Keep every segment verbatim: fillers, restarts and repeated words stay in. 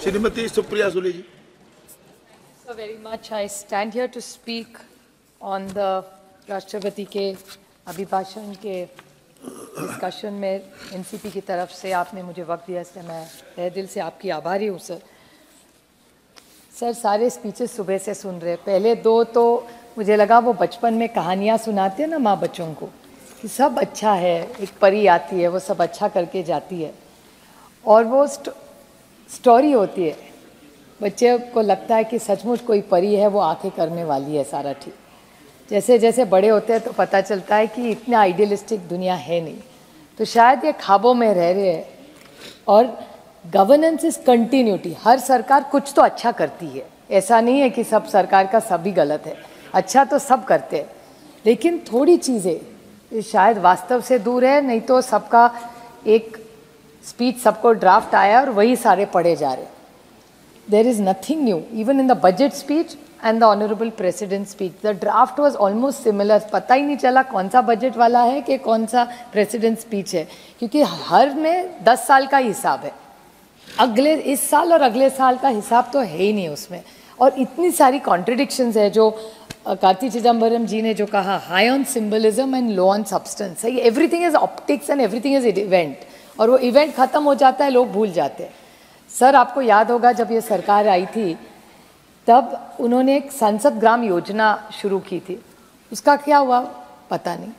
Shrimati Supriya Sule ji. So very much. I stand here to speak on the राष्ट्रपति के अभिभाषण के डिस्कशन में एनसीपी की तरफ से आपने मुझे वक्त दिया, इसलिए मैं तहे दिल से आपकी आभारी हूँ सर। सर सारे स्पीचेस सुबह से सुन रहे, पहले दो तो मुझे लगा वो बचपन में कहानियाँ सुनाते हैं ना माँ बच्चों को कि सब अच्छा है, एक परी आती है वो सब अच्छा करके जाती है और वो स्टोरी होती है, बच्चे को लगता है कि सचमुच कोई परी है वो आके करने वाली है सारा ठीक। जैसे जैसे बड़े होते हैं तो पता चलता है कि इतना आइडियलिस्टिक दुनिया है नहीं, तो शायद ये ख्वाबों में रह रहे हैं। और गवर्नेंस इज कंटिन्यूटी, हर सरकार कुछ तो अच्छा करती है, ऐसा नहीं है कि सब सरकार का सभी गलत है, अच्छा तो सब करते हैं, लेकिन थोड़ी चीज़ें शायद वास्तव से दूर है। नहीं तो सबका एक स्पीच सबको ड्राफ्ट आया और वही सारे पढ़े जा रहे। There is nothing new even in the budget speech and the honourable president speech, the draft was almost similar. पता ही नहीं चला कौन सा बजट वाला है कि कौन सा प्रेसिडेंट स्पीच है, क्योंकि हर में दस साल का हिसाब है, अगले इस साल और अगले साल का हिसाब तो है ही नहीं उसमें। और इतनी सारी कॉन्ट्रडिक्शंस है जो कार्ति चिदम्बरम जी ने जो कहा, high on symbolism and low on substance, everything is optics and everything is event, और वो इवेंट खत्म हो जाता है, लोग भूल जाते हैं। सर आपको याद होगा जब ये सरकार आई थी तब उन्होंने एक संसद ग्राम योजना शुरू की थी, उसका क्या हुआ पता नहीं,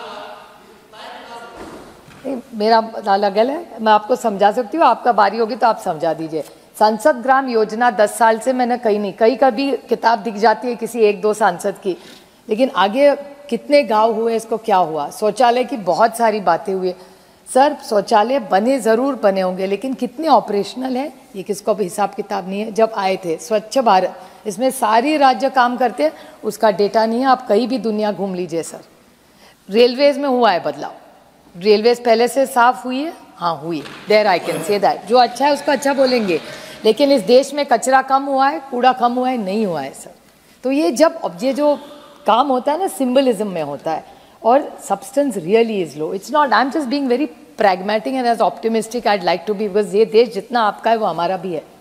नहीं मेरा अलग है, मैं आपको समझा सकती हूँ, आपका बारी होगी तो आप समझा दीजिए। संसद ग्राम योजना दस साल से मैंने कहीं नहीं, कहीं कभी किताब दिख जाती है किसी एक दो सांसद की, लेकिन आगे कितने गांव हुए, इसको क्या हुआ। शौचालय की बहुत सारी बातें हुई सर, शौचालय बने ज़रूर बने होंगे, लेकिन कितने ऑपरेशनल है ये किसको भी हिसाब किताब नहीं है। जब आए थे स्वच्छ भारत, इसमें सारी राज्य काम करते हैं, उसका डेटा नहीं है, आप कहीं भी दुनिया घूम लीजिए सर। रेलवेज में हुआ है बदलाव, रेलवेज पहले से साफ हुई है, हाँ हुई है, there I can say that, जो अच्छा है उसको अच्छा बोलेंगे, लेकिन इस देश में कचरा कम हुआ है, कूड़ा कम हुआ है, नहीं हुआ है सर। तो ये जब अब ये जो काम होता है ना सिम्बलिज्म में होता है और substance really is low, it's not, I am just being very pragmatic and as optimistic I'd like to be, because ये देश जितना आपका है वो हमारा भी है।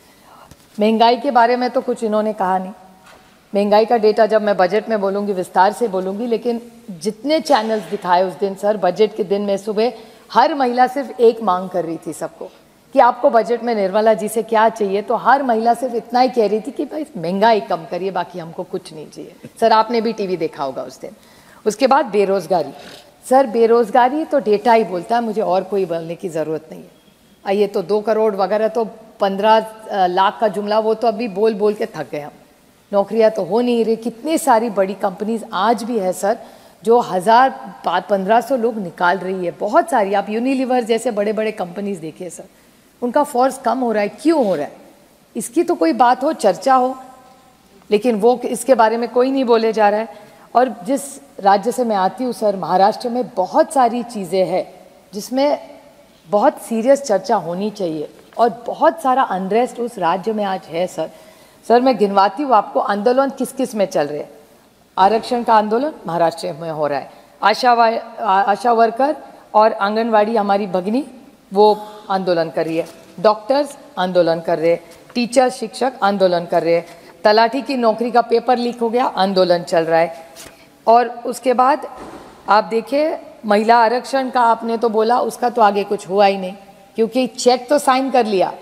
महंगाई के बारे में तो कुछ इन्होंने कहा नहीं, महंगाई का डेटा जब मैं बजट में बोलूँगी विस्तार से बोलूँगी, लेकिन जितने चैनल्स दिखाए उस दिन सर, बजट के दिन में सुबह हर महिला सिर्फ एक मांग कर रही थी सबको कि आपको बजट में निर्मला जी से क्या चाहिए, तो हर महिला सिर्फ इतना ही कह रही थी कि भाई महंगाई कम करिए, बाकी हमको कुछ नहीं चाहिए। सर आपने भी टीवी देखा होगा उस दिन। उसके बाद बेरोजगारी, सर बेरोजगारी तो डेटा ही बोलता है, मुझे और कोई बोलने की ज़रूरत नहीं है। आइए तो दो करोड़ वगैरह तो पंद्रह लाख का जुमला वो तो अभी बोल बोल के थक गए हम, नौकरियां तो हो नहीं रही। कितनी सारी बड़ी कंपनीज आज भी है सर जो हज़ार पंद्रह सौ लोग निकाल रही है, बहुत सारी। आप यूनिलीवर जैसे बड़े बड़े कंपनीज देखिए सर, उनका फोर्स कम हो रहा है, क्यों हो रहा है? इसकी तो कोई बात हो, चर्चा हो, लेकिन वो इसके बारे में कोई नहीं बोले जा रहा है। और जिस राज्य से मैं आती हूँ सर, महाराष्ट्र में बहुत सारी चीज़ें हैं जिसमें बहुत सीरियस चर्चा होनी चाहिए, और बहुत सारा अनरेस्ट उस राज्य में आज है सर। सर मैं गिनवाती हूँ आपको आंदोलन किस किस में चल रहे हैं। आरक्षण का आंदोलन महाराष्ट्र में हो रहा है, आशा आशा वर्कर और आंगनवाड़ी हमारी भगिनी वो आंदोलन कर रही है, डॉक्टर्स आंदोलन कर रहे हैं, टीचर शिक्षक आंदोलन कर रहे हैं, तलाठी की नौकरी का पेपर लीक हो गया, आंदोलन चल रहा है। और उसके बाद आप देखिए महिला आरक्षण का आपने तो बोला, उसका तो आगे कुछ हुआ ही नहीं, क्योंकि चेक तो साइन कर लिया,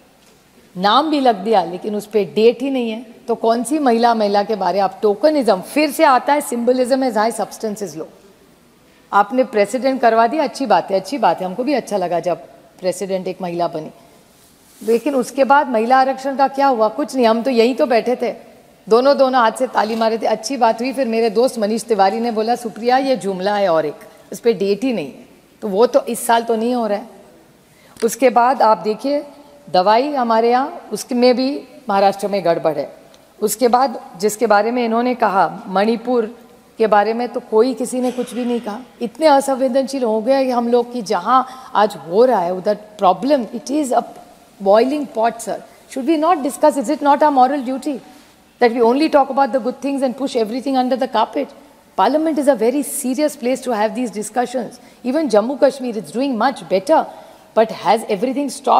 नाम भी लग दिया, लेकिन उस पर डेट ही नहीं है। तो कौन सी महिला महिला के बारे, आप टोकनिज्म फिर से आता है, symbolism is high, substance is low. आपने प्रेसिडेंट करवा दिया, अच्छी बात है, अच्छी बात है, हमको भी अच्छा लगा जब प्रेसिडेंट एक महिला बनी, लेकिन उसके बाद महिला आरक्षण का क्या हुआ? कुछ नहीं। हम तो यहीं तो बैठे थे, दोनों दोनों हाथ से ताली मारे थे, अच्छी बात हुई। फिर मेरे दोस्त मनीष तिवारी ने बोला सुप्रिया ये जुमला है और एक इस पर डेट ही नहीं है, तो वो तो इस साल तो नहीं हो रहा है। उसके बाद आप देखिए दवाई हमारे यहाँ, उसमें भी महाराष्ट्र में गड़बड़ है। उसके बाद जिसके बारे में इन्होंने कहा मणिपुर के बारे में, तो कोई किसी ने कुछ भी नहीं कहा। इतने असंवेदनशील हो गए कि हम लोग कि जहाँ आज हो रहा है उधर problem, it is a boiling pot, sir. Should we not discuss? Is it not our moral duty that we only talk about the good things and push everything under the carpet? Parliament is a very serious place to have these discussions. Even Jammu Kashmir is doing much better, but has everything stopped?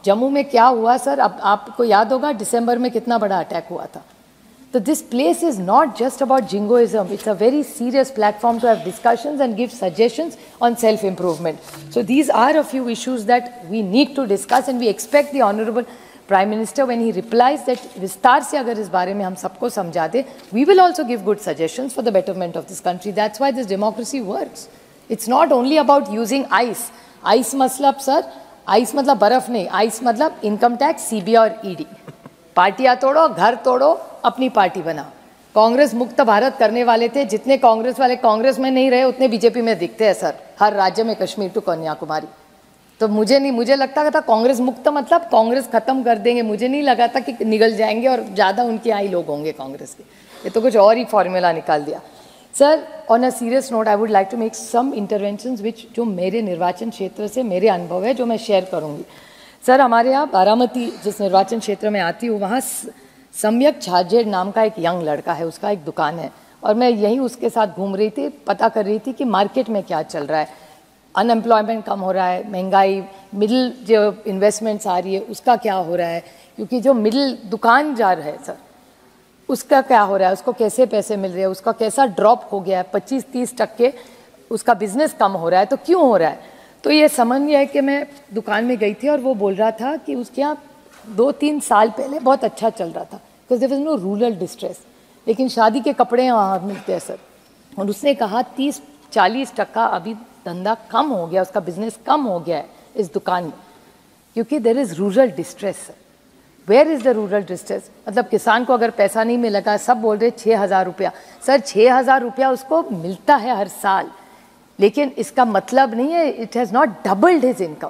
Jammu में क्या हुआ sir, अब आपको याद होगा दिसंबर में कितना बड़ा अटैक हुआ था. So this place is not just about jingoism. It's a very serious platform to have discussions and give suggestions on self-improvement. So these are a few issues that we need to discuss, and we expect the Honorable Prime Minister, when he replies, that विस्तार से अगर इस बारे में हम सबको समझा दे, we will also give good suggestions for the betterment of this country. That's why this democracy works. It's not only about using ice. Ice मतलब सर, ice मतलब बर्फ नहीं, ice मतलब income tax, C B I और E D. पार्टियां तोड़ो, घर तोड़ो, अपनी पार्टी बनाओ. कांग्रेस मुक्त भारत करने वाले थे, जितने कांग्रेस वाले कांग्रेस में नहीं रहे उतने बीजेपी में दिखते हैं सर, हर राज्य में, कश्मीर टू कन्याकुमारी. तो मुझे नहीं, मुझे लगता था कांग्रेस मुक्त मतलब कांग्रेस खत्म कर देंगे. मुझे नहीं लगा था कि निगल जाएंगे और ज़्यादा उनके यहाँ ही लोग होंगे कांग्रेस के. ये तो कुछ और ही फॉर्मूला निकाल दिया. Sir, on a serious note, I would like to make some interventions which जो मेरे निर्वाचन क्षेत्र से मेरे अनुभव है, जो मैं शेयर करूँगी. सर, हमारे यहाँ बारामती जिस निर्वाचन क्षेत्र में आती हूँ, वहाँ सम्यक छाजेड़ नाम का एक यंग लड़का है, उसका एक दुकान है, और मैं यहीं उसके साथ घूम रही थी, पता कर रही थी कि मार्केट में क्या चल रहा है. अनएम्प्लॉयमेंट कम हो रहा है, महंगाई, मिडिल जो इन्वेस्टमेंट्स आ रही है उसका क्या हो रहा है, क्योंकि जो मिडिल दुकानदार है सर, उसका क्या हो रहा है, उसको कैसे पैसे मिल रहे हैं, उसका कैसा ड्रॉप हो गया है, पच्चीस तीस टक्के उसका बिजनेस कम हो रहा है. तो क्यों हो रहा है? तो ये समझ में है कि मैं दुकान में गई थी और वो बोल रहा था कि उसके यहाँ दो तीन साल पहले बहुत अच्छा चल रहा था, because there was no rural distress, लेकिन शादी के कपड़े वहाँ मिलते हैं सर. और उसने कहा तीस चालीस टक्का अभी धंधा कम हो गया, उसका बिजनेस कम हो गया है इस दुकान में, क्योंकि there is rural distress sir. Where is the rural distress? मतलब किसान को अगर पैसा नहीं मिलेगा, सब बोल रहे छः हज़ार रुपया. सर, छः हज़ार रुपया उसको मिलता है हर साल, लेकिन इसका मतलब नहीं है it has not doubled his income.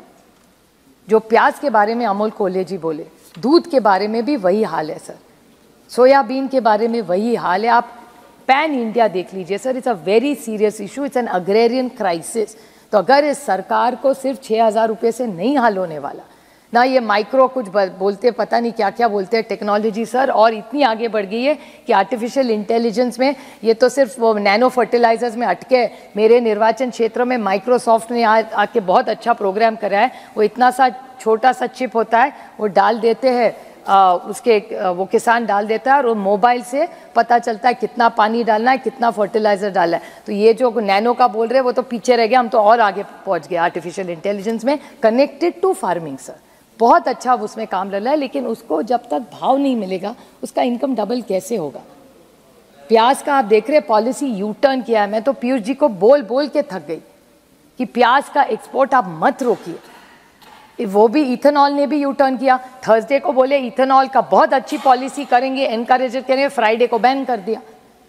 जो प्याज के बारे में अमोल कोल्हे जी बोले, दूध के बारे में भी वही हाल है सर, सोयाबीन के बारे में वही हाल है. आप पैन इंडिया देख लीजिए sir, it's a very serious issue, it's an agrarian crisis. तो अगर इस सरकार को सिर्फ छः हज़ार रुपये से नहीं हल होने वाला ना, ये माइक्रो कुछ बोलते पता नहीं क्या क्या बोलते हैं टेक्नोलॉजी सर, और इतनी आगे बढ़ गई है कि आर्टिफिशियल इंटेलिजेंस में ये तो सिर्फ वो नैनो फर्टिलाइजर्स में अटके. मेरे निर्वाचन क्षेत्र में माइक्रोसॉफ्ट ने आ, आके बहुत अच्छा प्रोग्राम करा है. वो इतना सा छोटा सा चिप होता है, वो डाल देते हैं, आ, उसके आ, वो किसान डाल देता है और वो मोबाइल से पता चलता है कितना पानी डालना है, कितना फर्टिलाइजर डालना है. तो ये जो नैनो का बोल रहे हैं वो तो पीछे रह गया, हम तो और आगे पहुँच गए आर्टिफिशियल इंटेलिजेंस में, कनेक्टेड टू फार्मिंग सर. बहुत अच्छा उसमें काम लग रहा है, लेकिन उसको जब तक भाव नहीं मिलेगा उसका इनकम डबल कैसे होगा? प्याज का आप देख रहे पॉलिसी यू टर्न किया है. मैं तो पीयूष जी को बोल बोल के थक गई कि प्याज का एक्सपोर्ट आप मत रोकिए. वो भी इथेनॉल ने भी यू टर्न किया. थर्सडे को बोले इथेनॉल का बहुत अच्छी पॉलिसी करेंगे, एनकरेज करेंगे, फ्राइडे को बैन कर दिया.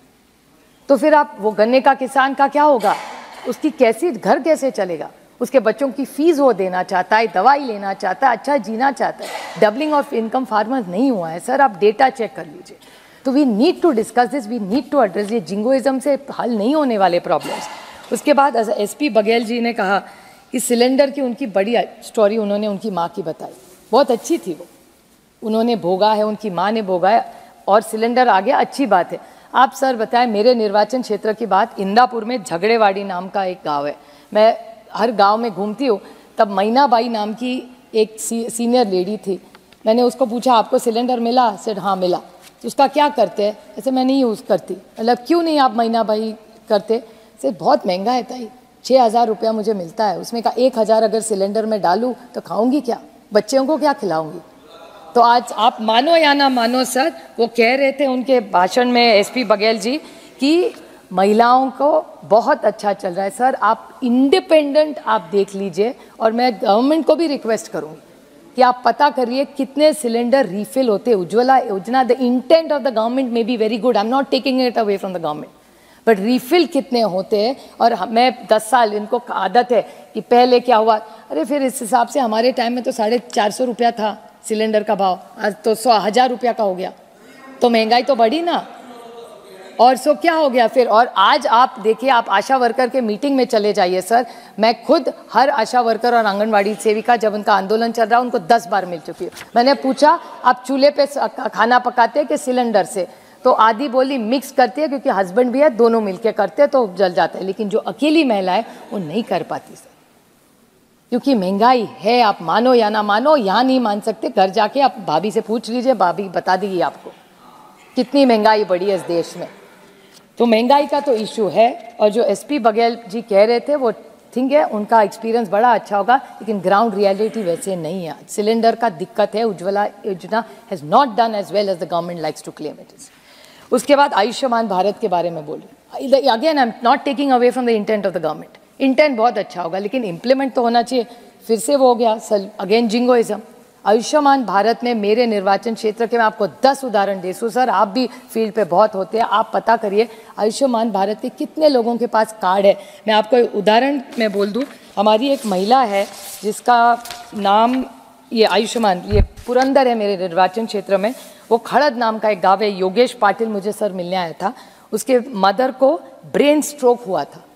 तो फिर आप वो गन्ने का किसान का क्या होगा? उसकी कैसी घर कैसे चलेगा? उसके बच्चों की फीस वो देना चाहता है, दवाई लेना चाहता है, अच्छा जीना चाहता है. डबलिंग ऑफ इनकम फार्मर्स नहीं हुआ है सर, आप डेटा चेक कर लीजिए. तो we need to discuss this, we need to address. ये जिंगोइज्म से हल नहीं होने वाले प्रॉब्लम्स. उसके बाद एस पी बघेल जी ने कहा कि सिलेंडर की उनकी बड़ी स्टोरी उन्होंने उनकी माँ की बताई, बहुत अच्छी थी वो. उन्होंने भोगा है, उनकी माँ ने भोगा है और सिलेंडर आ गया, अच्छी बात है. आप सर बताएं, मेरे निर्वाचन क्षेत्र की बात, इंदापुर में झगड़ेवाड़ी नाम का एक गाँव है. मैं हर गांव में घूमती हूँ, तब मैनाबाई नाम की एक सी, सीनियर लेडी थी. मैंने उसको पूछा आपको सिलेंडर मिला? सेड हाँ मिला. तो उसका क्या करते हैं? ऐसे मैं नहीं यूज़ करती. मतलब क्यों नहीं आप मैनाबाई करते? से बहुत महंगा है ताई, छः हज़ार रुपया मुझे मिलता है, उसमें का एक हज़ार अगर सिलेंडर में डालूँ तो खाऊंगी क्या, बच्चों को क्या खिलाऊंगी? तो आज आप मानो या ना मानो सर, वो कह रहे थे उनके भाषण में एस पी बघेल जी कि महिलाओं को बहुत अच्छा चल रहा है. सर, आप इंडिपेंडेंट आप देख लीजिए, और मैं गवर्नमेंट को भी रिक्वेस्ट करूँगी कि आप पता करिए कितने सिलेंडर रीफिल होते हैं. उज्ज्वला योजना, the intent of the government may be very good, I am not taking it away from the government, but refill कितने होते हैं? और मैं दस साल, इनको आदत है कि पहले क्या हुआ, अरे फिर इस हिसाब से हमारे टाइम में तो साढ़े चार सौ रुपया था सिलेंडर का भाव, आज तो सौ हज़ार रुपया का हो गया. तो महंगाई तो बढ़ी ना. और सो क्या हो गया फिर? और आज आप देखिए, आप आशा वर्कर के मीटिंग में चले जाइए सर, मैं खुद हर आशा वर्कर और आंगनवाड़ी सेविका, जब उनका आंदोलन चल रहा है, उनको दस बार मिल चुकी हूँ. मैंने पूछा आप चूल्हे पे खाना पकाते हैं कि सिलेंडर से? तो आधी बोली मिक्स करती है, क्योंकि हस्बैंड भी है, दोनों मिलके करते हैं तो जल जाता है. लेकिन जो अकेली महिला है वो नहीं कर पाती सर. क्योंकि महंगाई है, आप मानो या ना मानो, यहाँ नहीं मान सकते, घर जाके आप भाभी से पूछ लीजिए, भाभी बता देगी आपको कितनी महंगाई बढ़ी है इस देश में। तो महंगाई का तो इशू है, और जो एसपी बघेल जी कह रहे थे वो थिंक है, उनका एक्सपीरियंस बड़ा अच्छा होगा, लेकिन ग्राउंड रियलिटी वैसे नहीं है। सिलेंडर का दिक्कत है, उज्ज्वला योजना has not done as well as the government likes to claim it is. उसके बाद आयुष्मान भारत के बारे में बोले, again I am not taking away from the intent of the government, intent बहुत अच्छा होगा, लेकिन इंप्लीमेंट तो होना चाहिए। फिर से वो हो गया अगेन जिंगोइज्म। आयुष्मान भारत में मेरे निर्वाचन क्षेत्र के मैं आपको दस उदाहरण दे दूं, सर आप भी फील्ड पे बहुत होते हैं, आप पता करिए आयुष्मान भारत के कितने लोगों के पास कार्ड है। मैं आपको एक उदाहरण में बोल दूं, हमारी एक महिला है जिसका नाम ये आयुष्मान, ये पुरंदर है मेरे निर्वाचन क्षेत्र में, वो खड़द नाम का एक गाँव है, योगेश पाटिल मुझे सर मिलने आया था, उसके मदर को ब्रेन स्ट्रोक हुआ था,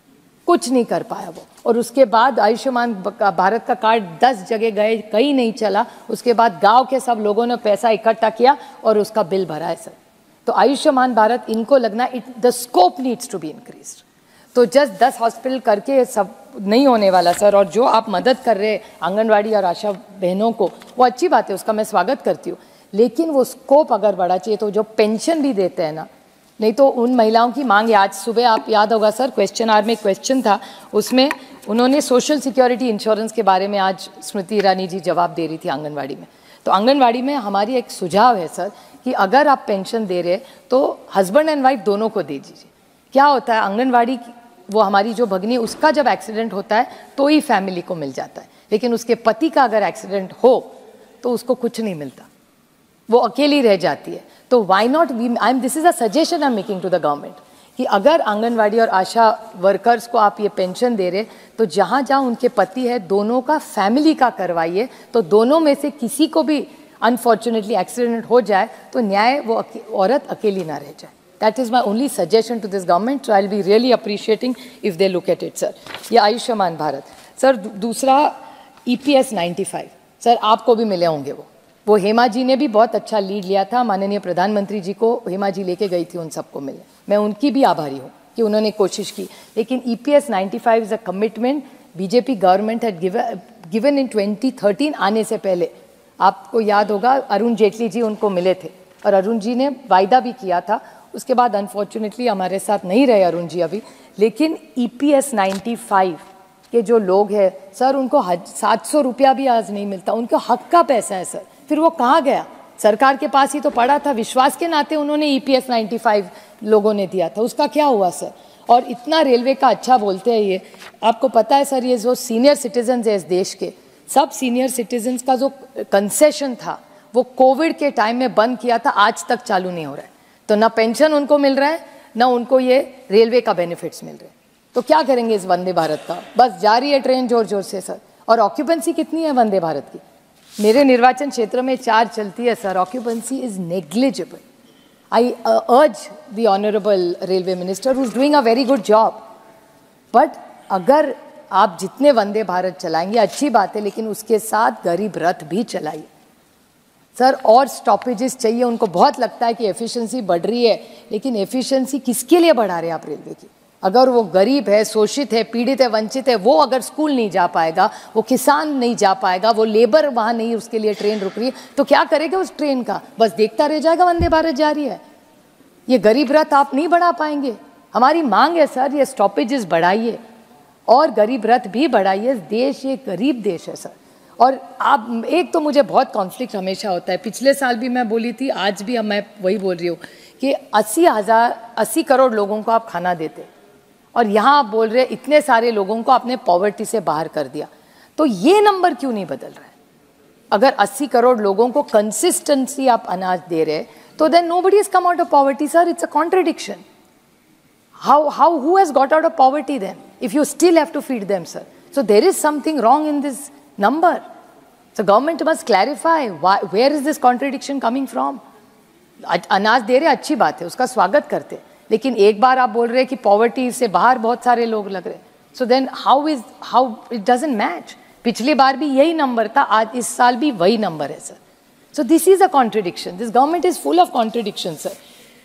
कुछ नहीं कर पाया वो, और उसके बाद आयुष्मान भारत का कार्ड दस जगह गए, कहीं नहीं चला। उसके बाद गांव के सब लोगों ने पैसा इकट्ठा किया और उसका बिल भरा है सर। तो आयुष्मान भारत इनको लगना, it the scope needs to be increased. तो जस्ट दस हॉस्पिटल करके सब नहीं होने वाला सर। और जो आप मदद कर रहे आंगनवाड़ी और आशा बहनों को, वो अच्छी बात है, उसका मैं स्वागत करती हूँ, लेकिन वो स्कोप अगर बढ़ा चाहिए। तो जो पेंशन भी देते हैं ना, नहीं तो उन महिलाओं की मांग है। आज सुबह आप याद होगा सर, क्वेश्चन आवर में क्वेश्चन था, उसमें उन्होंने सोशल सिक्योरिटी इंश्योरेंस के बारे में आज स्मृति ईरानी जी जवाब दे रही थी आंगनवाड़ी में। तो आंगनवाड़ी में हमारी एक सुझाव है सर कि अगर आप पेंशन दे रहे तो हस्बैंड एंड वाइफ दोनों को दे दीजिए। क्या होता है, आंगनवाड़ी वो हमारी जो भगनी, उसका जब एक्सीडेंट होता है तो ही फैमिली को मिल जाता है, लेकिन उसके पति का अगर एक्सीडेंट हो तो उसको कुछ नहीं मिलता, वो अकेली रह जाती है। तो why not we I am this is a suggestion I am making to the government कि अगर आंगनवाड़ी और आशा वर्कर्स को आप ये पेंशन दे रहे, तो जहाँ जहाँ उनके पति है दोनों का फैमिली का करवाइए, तो दोनों में से किसी को भी अनफॉर्चुनेटली एक्सीडेंट हो जाए तो न्याय वो अके, औरत अकेली ना रह जाए। That is my only suggestion to this government, so I will be really appreciating if they look at it sir. ये आयुष्मान भारत सर। दूसरा E P S ninety five sir, आपको भी मिले होंगे वो वो हेमा जी ने भी बहुत अच्छा लीड लिया था, माननीय प्रधानमंत्री जी को हेमा जी लेके गई थी उन सबको मिले, मैं उनकी भी आभारी हूँ कि उन्होंने कोशिश की। लेकिन E P S ninety five is a commitment BJP government had given in twenty thirteen. आने से पहले आपको याद होगा अरुण जेटली जी उनको मिले थे और अरुण जी ने वायदा भी किया था। उसके बाद अनफॉर्चुनेटली हमारे साथ नहीं रहे अरुण जी अभी, लेकिन E P S ninety five के जो लोग हैं सर, उनको सात सौ रुपया भी आज नहीं मिलता, उनका हक का पैसा है सर। फिर वो कहाँ गया? सरकार के पास ही तो पड़ा था, विश्वास के नाते उन्होंने E P S ninety five लोगों ने दिया था, उसका क्या हुआ सर? और इतना रेलवे का अच्छा बोलते हैं ये, आपको पता है सर, ये जो सीनियर सिटीजन्स है इस देश के, सब सीनियर सिटीजन्स का जो कंसेशन था वो कोविड के टाइम में बंद किया था, आज तक चालू नहीं हो रहा है। तो ना पेंशन उनको मिल रहा है, ना उनको ये रेलवे का बेनिफिट्स मिल रहे हैं। तो क्या करेंगे इस वंदे भारत का? बस जा रही है ट्रेन जोर जोर से सर। और ऑक्यूपेंसी कितनी है वंदे भारत की? मेरे निर्वाचन क्षेत्र में चार चलती है sir, occupancy is negligible. I urge the honourable railway minister who is doing a very good job, but अगर आप जितने वंदे भारत चलाएंगे अच्छी बात है, लेकिन उसके साथ गरीब रथ भी चलाइए सर। और स्टॉपेजेस चाहिए उनको। बहुत लगता है कि एफिशिएंसी बढ़ रही है, लेकिन एफिशिएंसी किसके लिए बढ़ा रहे हैं आप रेलवे की? अगर वो गरीब है, शोषित है, पीड़ित है, वंचित है, वो अगर स्कूल नहीं जा पाएगा, वो किसान नहीं जा पाएगा, वो लेबर वहाँ नहीं, उसके लिए ट्रेन रुक रही है, तो क्या करेगा उस ट्रेन का? बस देखता रह जाएगा वंदे भारत जा रही है। ये गरीब रथ आप नहीं बढ़ा पाएंगे। हमारी मांग है सर, ये स्टॉपेजेस बढ़ाइए और गरीब रथ भी बढ़ाइए। देश ये गरीब देश है सर। और आप, एक तो मुझे बहुत कॉन्फ्लिक्ट हमेशा होता है, पिछले साल भी मैं बोली थी, आज भी मैं वही बोल रही हूँ कि अस्सी हज़ार अस्सी करोड़ लोगों को आप खाना देते, और यहाँ आप बोल रहे इतने सारे लोगों को आपने पॉवर्टी से बाहर कर दिया। तो ये नंबर क्यों नहीं बदल रहा है? अगर अस्सी करोड़ लोगों को कंसिस्टेंसी आप अनाज दे रहे, तो then nobody has come out of poverty sir. It's a contradiction. How how who has got out of poverty then if you still have to feed them sir? So there is something wrong in this number. So government must clarify why, where is this contradiction coming from? अनाज दे रहे अच्छी बात है, उसका स्वागत करते, लेकिन एक बार आप बोल रहे कि पॉवर्टी से बाहर बहुत सारे लोग लग रहे, so then how is how it doesn't match. पिछली बार भी यही नंबर था, आज इस साल भी वही नंबर है sir. So this is a contradiction. This government is full of contradiction sir.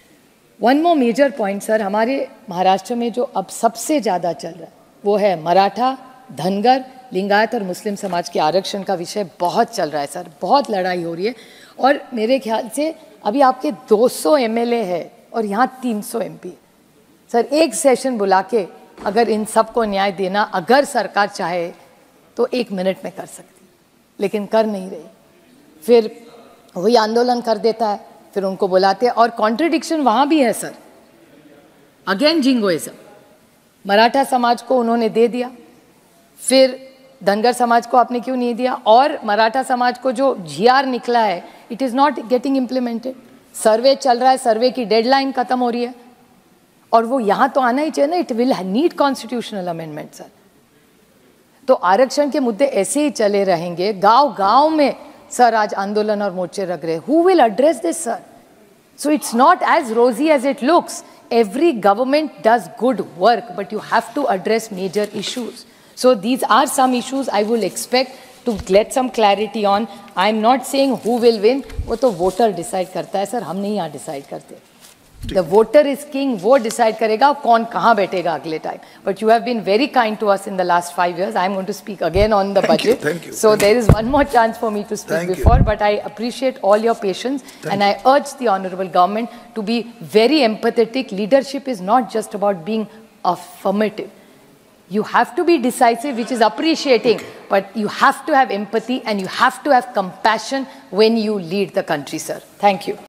One more major point sir, हमारे महाराष्ट्र में जो अब सबसे ज़्यादा चल रहा है वो है मराठा, धनगर लिंगायत और मुस्लिम समाज के आरक्षण का विषय बहुत चल रहा है सर, बहुत लड़ाई हो रही है। और मेरे ख्याल से अभी आपके दो सौ एमएलए है और यहाँ तीन सौ एमपी। सर एक सेशन बुला के अगर इन सबको न्याय देना अगर सरकार चाहे तो एक मिनट में कर सकती, लेकिन कर नहीं रही। फिर वही आंदोलन कर देता है, फिर उनको बुलाते हैं। और कॉन्ट्रडिक्शन वहाँ भी है सर, अगेन जिंगोइज्म। मराठा समाज को उन्होंने दे दिया, फिर धनगर समाज को आपने क्यों नहीं दिया? और मराठा समाज को जो जीआर निकला है it is not getting implemented. Survey चल रहा है, सर्वे की डेडलाइन खत्म हो रही है और वो यहाँ तो आना ही चाहिए ना। It will need constitutional amendment sir. तो आरक्षण के मुद्दे ऐसे ही चले रहेंगे। गांव गांव में सर आज आंदोलन और मोर्चे लग रहे। Who will address this sir? So it's not as rosy as it looks. Every government does good work, but you have to address major issues. So these are some issues I will expect to get some clarity on. I am not saying who will win. वो तो voter decide करता है sir, हम नहीं यहाँ decide करते। The voter is king, वो decide करेगा कौन कहाँ बैठेगा अगले time. But you have been very kind to us in the last five years. I am going to speak again on the thank budget. You, thank you. So thank there you. is one more chance for me to speak thank before, you. but I appreciate all your patience thank and you. I urge the honorable government to be very empathetic. Leadership is not just about being affirmative. You have to be decisive, which is appreciating, okay. But you have to have empathy and you have to have compassion when you lead the country, sir. Thank you.